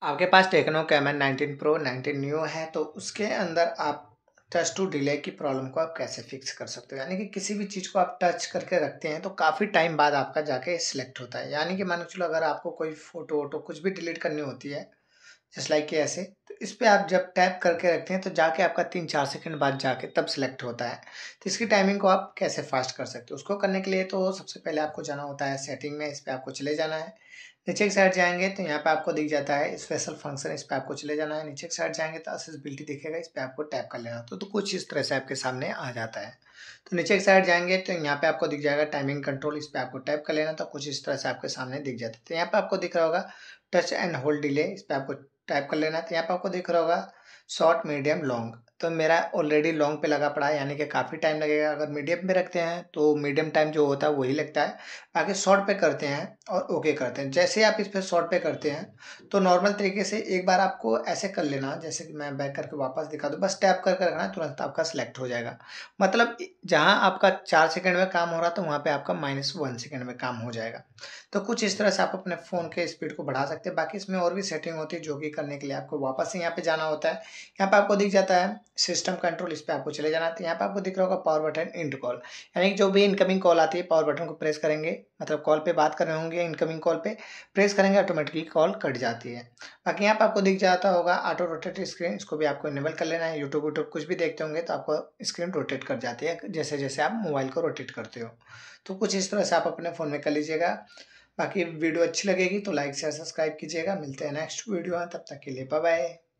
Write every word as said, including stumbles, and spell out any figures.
आपके पास Tecno Camon nineteen pro nineteen new है तो उसके अंदर आप टच टू डिले की प्रॉब्लम को आप कैसे फिक्स कर सकते हो। यानी कि किसी भी चीज़ को आप टच करके रखते हैं तो काफ़ी टाइम बाद आपका जाके सिलेक्ट होता है। यानी कि मान के चलो अगर आपको कोई फ़ोटो वोटो कुछ भी डिलीट करनी होती है जस्ट लाइक कि ऐसे, तो इस पे आप जब टैप करके रखते हैं तो जाके आपका तीन चार सेकंड बाद जाके तब सिलेक्ट होता है। तो इसकी टाइमिंग को आप कैसे फास्ट कर सकते हो? उसको करने के लिए तो सबसे पहले आपको जाना होता है सेटिंग में, इस पे आपको चले जाना है। नीचे की साइड जाएँगे तो यहाँ पे आपको दिख जाता है स्पेशल फंक्शन, इस पे आपको चले जाना है। नीचे की साइड जाएँगे तो एक्सेसिबिलिटी दिखेगा, इस पे आपको टैप कर लेना होता है। तो कुछ इस तरह से आपके सामने आ जाता है। तो नीचे की साइड जाएँगे तो यहाँ पे आपको दिख जाएगा टाइमिंग कंट्रोल, इस पे आपको टैप कर लेना, तो कुछ इस तरह से आपके सामने दिख जाता है। तो यहाँ पे आपको दिख रहा होगा टच एंड होल्ड डिले, इस पे आपको टैप कर लेना है। तो यहाँ पे आपको दिख रहा होगा शॉर्ट, मीडियम, लॉन्ग। तो मेरा ऑलरेडी लॉन्ग पे लगा पड़ा है, यानी कि काफ़ी टाइम लगेगा। अगर मीडियम पे रखते हैं तो मीडियम टाइम जो होता है वही लगता है। आगे शॉर्ट पे करते हैं और ओके करते हैं। जैसे ही आप इस पे शॉर्ट पे करते हैं तो नॉर्मल तरीके से एक बार आपको ऐसे कर लेना, जैसे कि मैं बैक करके वापस दिखा दूँ, बस टैप करके रखना है, तुरंत आपका सिलेक्ट हो जाएगा। मतलब इ जहाँ आपका चार सेकंड में काम हो रहा था वहाँ पे आपका माइनस वन सेकंड में काम हो जाएगा। तो कुछ इस तरह से आप अपने फ़ोन के स्पीड को बढ़ा सकते हैं। बाकी इसमें और भी सेटिंग होती है जो कि करने के लिए आपको वापस से यहाँ पे जाना होता है। यहाँ पे आपको दिख जाता है सिस्टम कंट्रोल, इस पे आपको चले जाना है। तो यहाँ पे आपको दिख रहा होगा पावर बटन एंड कॉल, यानी कि जो भी इनकमिंग कॉल आती है पावर बटन को प्रेस करेंगे, मतलब कॉल पे बात कर रहे होंगे इनकमिंग कॉल पे प्रेस करेंगे ऑटोमेटिकली कॉल कट जाती है। बाकी यहाँ पे आपको दिख जाता होगा ऑटो रोटेट स्क्रीन, इसको भी आपको इनेबल कर लेना है। यूट्यूब व्यूट्यूब कुछ भी देखते होंगे तो आपको स्क्रीन रोटेट कर जाती है जैसे जैसे आप मोबाइल को रोटेट करते हो। तो कुछ इस तरह से आप अपने फ़ोन में कर लीजिएगा। बाकी वीडियो अच्छी लगेगी तो लाइक शेयर सब्सक्राइब कीजिएगा। मिलते हैं नेक्स्ट वीडियो में, तब तक के लिए बाय बाय।